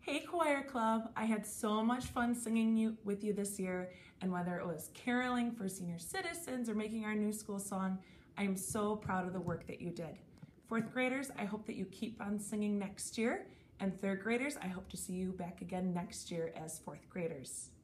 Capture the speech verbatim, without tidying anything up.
Hey Choir Club, I had so much fun singing you, with you this year, and whether it was caroling for senior citizens or making our new school song, I am so proud of the work that you did. Fourth graders, I hope that you keep on singing next year, and third graders, I hope to see you back again next year as fourth graders.